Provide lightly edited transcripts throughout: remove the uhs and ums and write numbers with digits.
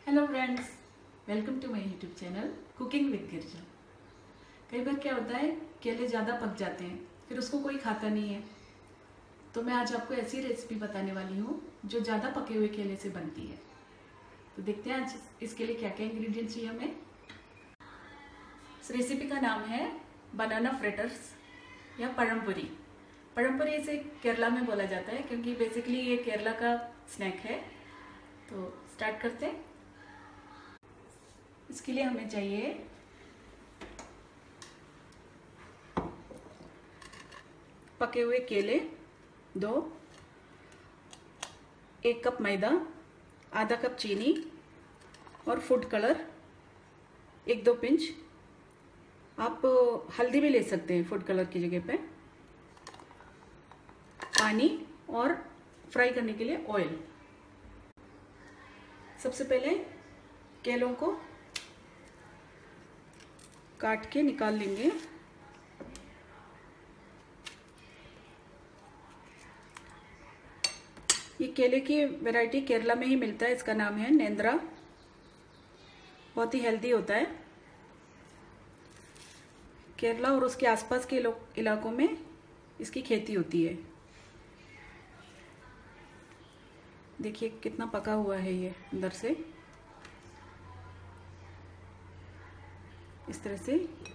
Hello friends, welcome to my YouTube channel cooking with Girija. कई बार क्या होता है, केले ज़्यादा पक जाते हैं, फिर उसको कोई खाता नहीं है। तो मैं आज आपको ऐसी रेसिपी बताने वाली हूँ जो ज़्यादा पके हुए केले से बनती है। तो देखते हैं आज इसके लिए क्या क्या इंग्रेडिएंट्स चाहिए हमें। इस रेसिपी का नाम है बनाना फ्रिटर्स या पഴംപൊരി। पഴംപൊരി इसे केरला में बोला जाता है क्योंकि बेसिकली ये केरला का स्नैक है। तो स्टार्ट करते हैं। इसके लिए हमें चाहिए पके हुए केले 2, 1 कप मैदा, आधा कप चीनी और फूड कलर 1-2 पिंच। आप हल्दी भी ले सकते हैं फूड कलर की जगह पे। पानी और फ्राई करने के लिए ऑयल। सबसे पहले केलों को काट के निकाल लेंगे। ये केले की वैरायटी केरला में ही मिलता है, इसका नाम है नेंद्रा। बहुत ही हेल्दी होता है। केरला और उसके आसपास के इलाकों में इसकी खेती होती है। देखिए कितना पका हुआ है ये अंदर से। इस तरह से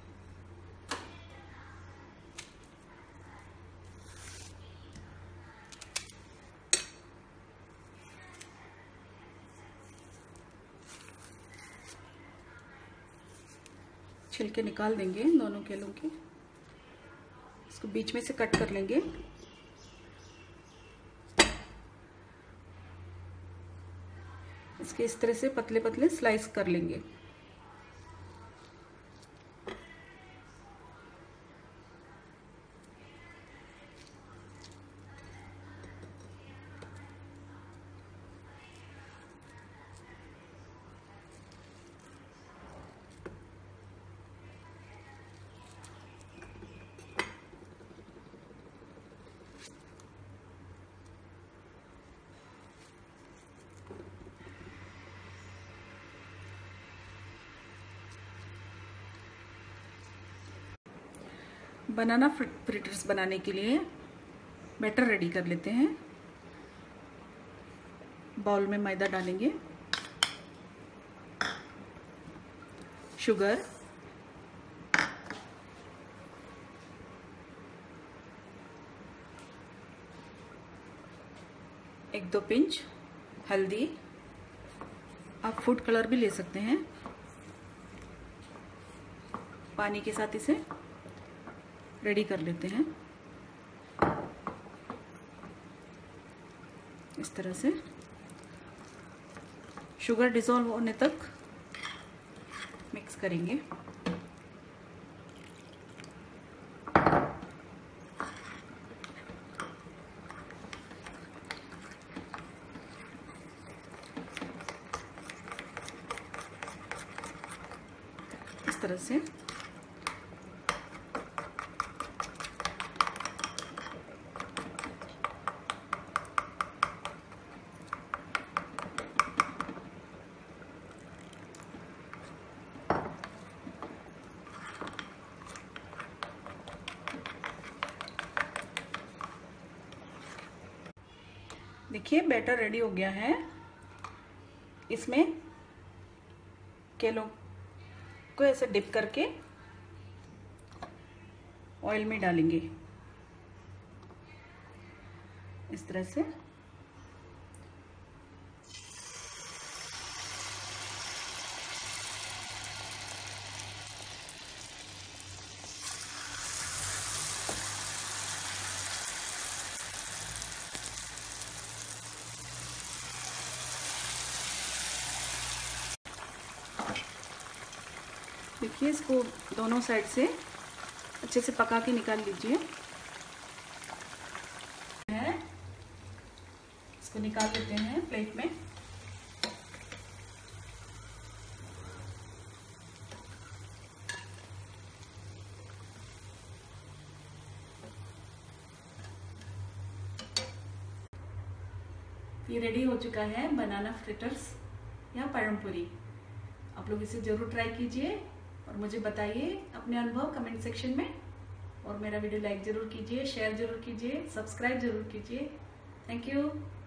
छिलके निकाल देंगे दोनों केलों के। इसको बीच में से कट कर लेंगे। इसके इस तरह से पतले पतले स्लाइस कर लेंगे। बनाना फ्रिटर्स बनाने के लिए बैटर रेडी कर लेते हैं। बाउल में मैदा डालेंगे, शुगर, एक 2 पिंच हल्दी, आप फूड कलर भी ले सकते हैं। पानी के साथ इसे रेडी कर लेते हैं। इस तरह से शुगर डिसॉल्व होने तक मिक्स करेंगे। इस तरह से देखिए बैटर रेडी हो गया है। इसमें केलों को ऐसे डिप करके ऑयल में डालेंगे। इस तरह से देखिए इसको दोनों साइड से अच्छे से पका के निकाल लीजिए। इसको निकाल लेते हैं प्लेट में। ये रेडी हो चुका है बनाना फ्रिटर्स। या पazhampori। आप लोग इसे ज़रूर ट्राई कीजिए और मुझे बताइए अपने अनुभव कमेंट सेक्शन में। और मेरा वीडियो लाइक ज़रूर कीजिए, शेयर ज़रूर कीजिए, सब्सक्राइब ज़रूर कीजिए। Thank you.